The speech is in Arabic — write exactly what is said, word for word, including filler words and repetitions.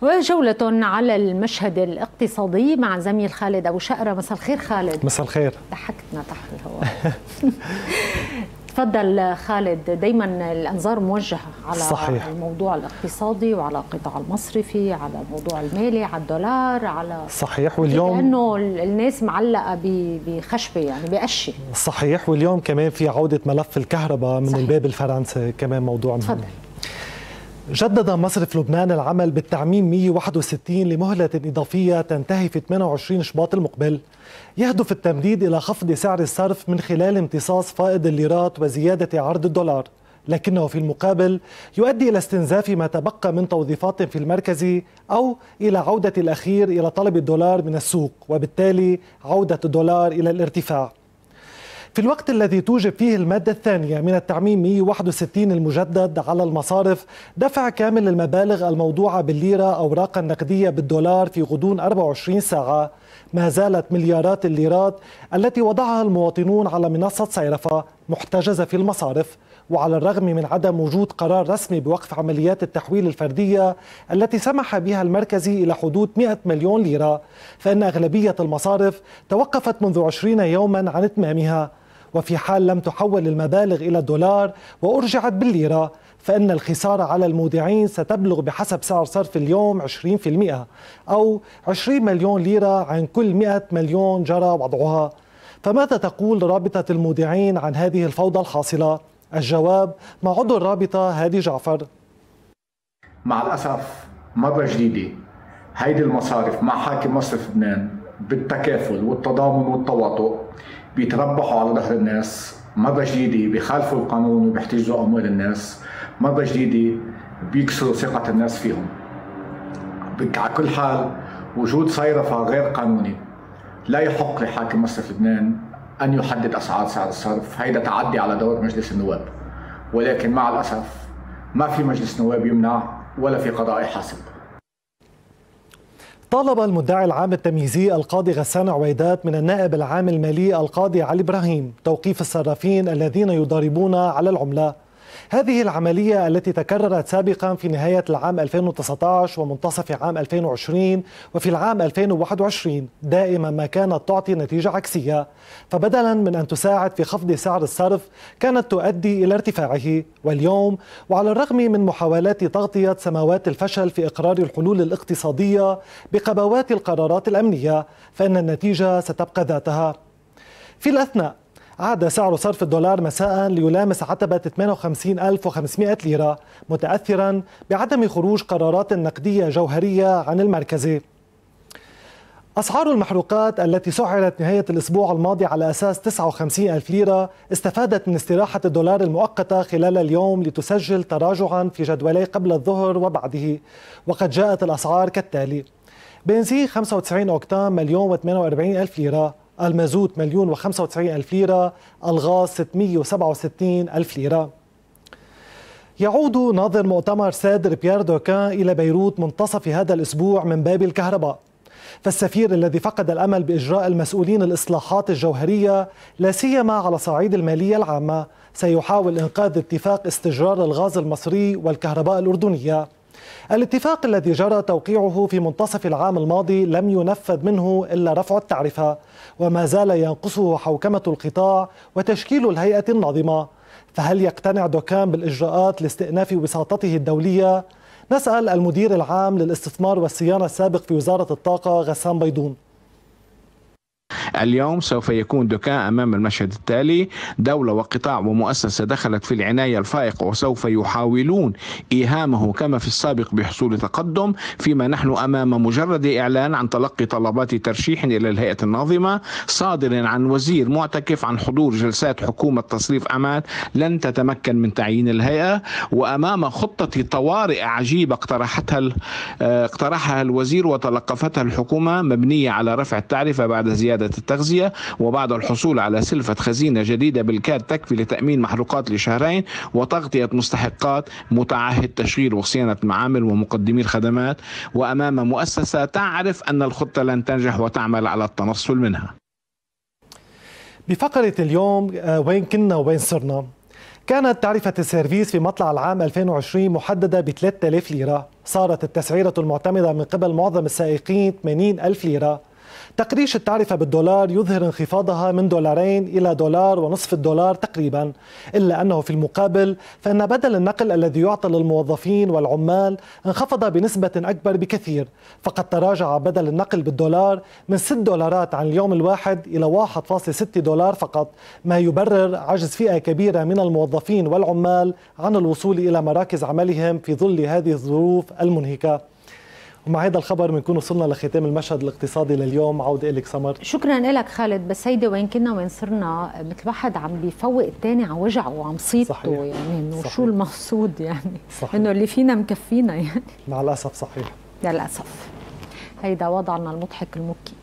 وجولة على المشهد الاقتصادي مع زميل خالد أبو شقرة. مساء الخير خالد. مساء الخير. ضحكتنا تحت الهواء. تفضل خالد. دايما الأنظار موجهة على صحيح. الموضوع الاقتصادي وعلى القطاع المصرفي، على الموضوع المالي، على الدولار، على صحيح. واليوم لأنه الناس معلقة بخشبة يعني بقشة. صحيح. واليوم كمان في عودة ملف الكهرباء من صحيح. الباب الفرنسي كمان موضوع مهم. تفضل. جدد مصرف لبنان العمل بالتعميم مئة وواحد وستين لمهلة إضافية تنتهي في ثمانية وعشرين شباط المقبل، يهدف التمديد إلى خفض سعر الصرف من خلال امتصاص فائض الليرات وزيادة عرض الدولار، لكنه في المقابل يؤدي إلى استنزاف ما تبقى من توظيفات في المركز أو إلى عودة الأخير إلى طلب الدولار من السوق، وبالتالي عودة الدولار إلى الارتفاع. في الوقت الذي توجب فيه المادة الثانية من التعميم مئة وواحد وستين المجدد على المصارف دفع كامل المبالغ الموضوعة بالليرة أوراقا نقدية بالدولار في غضون أربع وعشرين ساعة، ما زالت مليارات الليرات التي وضعها المواطنون على منصة صيرفة محتجزة في المصارف. وعلى الرغم من عدم وجود قرار رسمي بوقف عمليات التحويل الفردية التي سمح بها المركزي إلى حدود مئة مليون ليرة، فإن أغلبية المصارف توقفت منذ عشرين يوما عن إتمامها. وفي حال لم تحول المبالغ إلى الدولار وأرجعت بالليرة، فإن الخسارة على المودعين ستبلغ بحسب سعر صرف اليوم عشرين بالمئة أو عشرين مليون ليرة عن كل مئة مليون جرى وضعها. فماذا تقول رابطة المودعين عن هذه الفوضى الحاصلة؟ الجواب مع عضو الرابطة هادي جعفر. مع الأسف مرة جديدة هيدي المصارف مع حاكم مصرف لبنان بالتكافل والتضامن والتواطؤ بيتربحوا على ظهر الناس، مرة جديدة بيخالفوا القانون وبيحتجزوا أموال الناس، مرة جديدة بيكسروا ثقة الناس فيهم. على كل حال وجود صيرفة غير قانوني لا يحق لحاكم مصرف لبنان أن يحدد أسعار سعر الصرف، هيدا تعدي على دور مجلس النواب، ولكن مع الأسف ما في مجلس نواب يمنع ولا في قضاء يحاسب. طالب المدعي العام التمييزي القاضي غسان عويدات من النائب العام المالي القاضي علي إبراهيم توقيف الصرافين الذين يضاربون على العملة. هذه العملية التي تكررت سابقا في نهاية العام ألفين وتسعة عشر ومنتصف عام ألفين وعشرين وفي العام ألفين وواحد وعشرين دائما ما كانت تعطي نتيجة عكسية، فبدلا من أن تساعد في خفض سعر الصرف كانت تؤدي إلى ارتفاعه. واليوم وعلى الرغم من محاولات تغطية سماوات الفشل في إقرار الحلول الاقتصادية بقبوات القرارات الأمنية، فإن النتيجة ستبقى ذاتها. في الأثناء عاد سعر صرف الدولار مساء ليلامس عتبة ثمانية وخمسين ألف وخمسمئة ليرة، متأثرا بعدم خروج قرارات نقدية جوهرية عن المركزي. أسعار المحروقات التي سعرت نهاية الأسبوع الماضي على أساس تسعة وخمسين ألف ليرة استفادت من استراحة الدولار المؤقتة خلال اليوم لتسجل تراجعا في جدولي قبل الظهر وبعده، وقد جاءت الأسعار كالتالي: بنزين خمسة وتسعين أوكتان مليون وثمانية وأربعين ألف ليرة، المازوت مليون وخمسة وتسعين ألف ليرة، الغاز ستمئة وسبعة وستين ألف ليرة. يعود ناظر مؤتمر سادر بيير دوكان إلى بيروت منتصف هذا الأسبوع من باب الكهرباء، فالسفير الذي فقد الأمل بإجراء المسؤولين الإصلاحات الجوهرية لا سيما على صعيد المالية العامة سيحاول إنقاذ اتفاق استجرار الغاز المصري والكهرباء الأردنية. الاتفاق الذي جرى توقيعه في منتصف العام الماضي لم ينفذ منه إلا رفع التعرفة، وما زال ينقصه حوكمة القطاع وتشكيل الهيئة الناظمة. فهل يقتنع دوكان بالإجراءات لاستئناف وساطته الدولية؟ نسأل المدير العام للاستثمار والصيانة السابق في وزارة الطاقة غسان بيضون. اليوم سوف يكون دوكان أمام المشهد التالي: دولة وقطاع ومؤسسة دخلت في العناية الفائقة وسوف يحاولون إيهامه كما في السابق بحصول تقدم، فيما نحن أمام مجرد إعلان عن تلقي طلبات ترشيح إلى الهيئة الناظمة صادر عن وزير معتكف عن حضور جلسات حكومة تصريف أعمال لن تتمكن من تعيين الهيئة، وأمام خطة طوارئ عجيبة اقترحتها اقترحها الوزير وتلقفتها الحكومة مبنية على رفع التعرفة بعد زيادة التغذية وبعد الحصول على سلفة خزينة جديدة بالكاد تكفي لتأمين محروقات لشهرين وتغطية مستحقات متعهد تشغيل وصيانة معامل ومقدمي الخدمات، وأمام مؤسسة تعرف أن الخطة لن تنجح وتعمل على التنصل منها. بفقرة اليوم وين كنا وين صرنا، كانت تعرفة السيرفيس في مطلع العام ألفين وعشرين محددة ب ثلاثة آلاف ليرة، صارت التسعيرة المعتمدة من قبل معظم السائقين ثمانين ألف ليرة. تقريش التعرفة بالدولار يظهر انخفاضها من دولارين إلى دولار ونصف الدولار تقريبا، إلا أنه في المقابل فإن بدل النقل الذي يعطى للموظفين والعمال انخفض بنسبة أكبر بكثير، فقد تراجع بدل النقل بالدولار من ستة دولارات عن اليوم الواحد إلى واحد فاصلة ستة دولار فقط، ما يبرر عجز فئة كبيرة من الموظفين والعمال عن الوصول إلى مراكز عملهم في ظل هذه الظروف المنهكة. ومع هذا الخبر بنكون وصلنا لختام المشهد الاقتصادي لليوم. عودة إليك سمر. شكرا لك خالد. بس هيدي وين كنا وين صرنا، مثل واحد عم بيفوق الثاني على وجعه وعم صيته، يعني انه شو المقصود، يعني صحيح. انه اللي فينا مكفينا يعني. مع الأسف صحيح، للأسف. هيدا وضعنا المضحك المبكي.